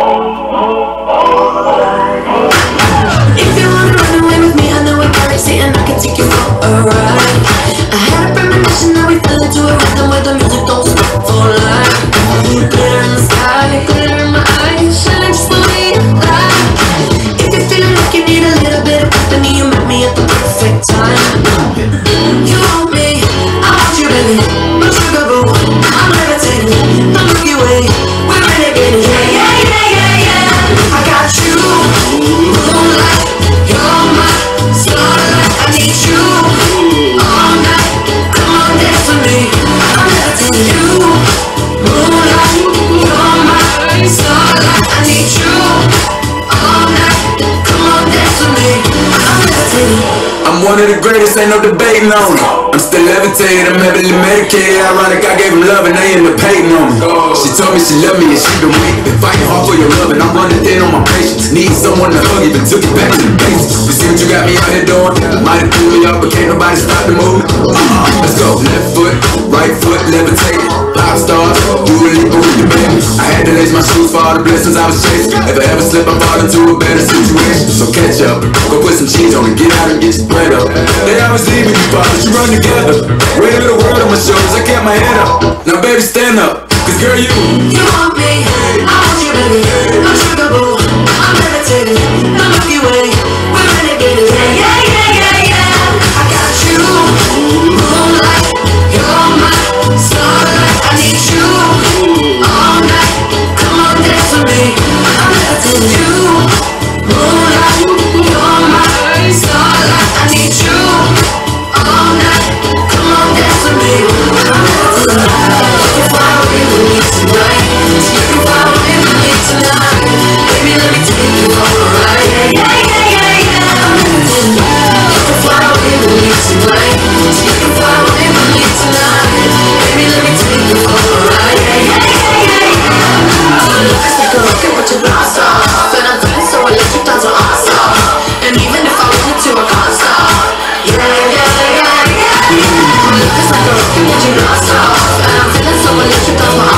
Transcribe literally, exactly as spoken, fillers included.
If you wanna run away with me, I know a galaxy and I can take you for a ride. I had a premonition that we fell into a rhythm where the music don't stop for life. Glitter in the sky, glitter in my eyes, shining just the way you like. If you're feeling like you need a little bit of company, you met me at the perfect time. You want me, I want you, baby. My sugar boo, I'm levitating. The Milky Way, we're renegading. Yeah, yeah, yeah, yeah, yeah. I got you, moonlight. You're my starlight. I need you all night. Come on, dance with me. I'm levitating. You, moonlight. You're my starlight. I need you all night. Come on, dance with me. I'm levitating. I'm one of the greatest, ain't no debating on it. I'm still levitated, I'm heavily medicated. Ironic, I gave him love and they end up hating on me. She told me she loved me and she been waiting. Been fighting hard for your love and I'm running thin on my patience. Need someone to hug, even took it back to the basics. You see what you got me out here doing? Might have threw me up, but can't nobody stop the move. Uh-uh, let's go. Left foot, right foot, levitated. Pop stars, do a leap with your baby. I had to lace my shoes for all the blessings I was chasing. If I ever slip, I fall into a better situation. So catch up, go put some cheese on it, get out and get your bread up. They always leave me, but you run together. Weight of the world on my shoulders, I kept my head up. Now baby, stand up, cause girl you You want me, I want you, baby. I'm sugar boo, I'm levitating. The Milky Way, we're renegading. Yeah, yeah, yeah, yeah, yeah. I got you, moonlight. You're my starlight. I need you all night. Come on, dance with me. I'm levitating. You, moonlight. You're my starlight. I need you all night. Come on, dance with me. I'm levitating. You can fly away with me tonight. You can fly away with me tonight. Baby, let me take you for a ride. Yeah, yeah, yeah, yeah, yeah. I'm levitating. You can fly away with me tonight. You can fly away with me tonight. Baby, let me take you for a ride. Yeah, yeah, yeah, yeah, yeah. It's like a rocket with your blast off, and I'm feeling so electric, that's so awesome. And even if I wanted to, I can't stop. Yeah, yeah, yeah, yeah. It's like a rocket with your blast off, and I'm feeling so electric, that's so awesome.